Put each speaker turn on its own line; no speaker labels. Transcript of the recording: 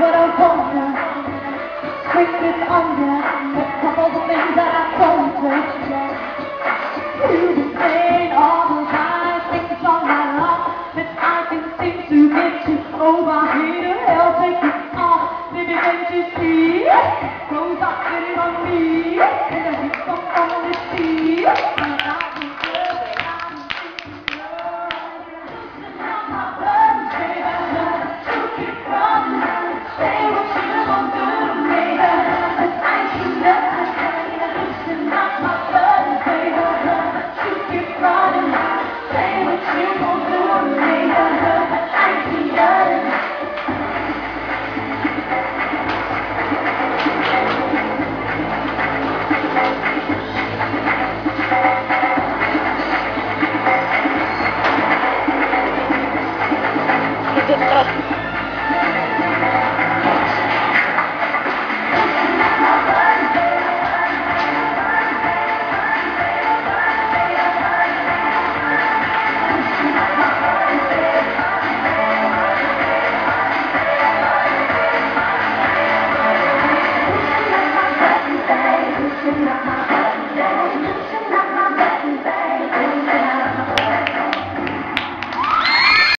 what I wonder. Bring it under a couple of things that I told you. You've been saying all the right things all night long, but I can seem to get you over here. Hell, take it off, baby, can't you see? Close up, get it on me, and then we come on the sea. I'm not the girl that I'm thinking of. Loosen up my blood, baby, to keep running. Say what you gon' do to me, but I ain't nothing. Loosen up my blood, baby, to keep running. Say what you gon' do to me, but I ain't nothing.
Trust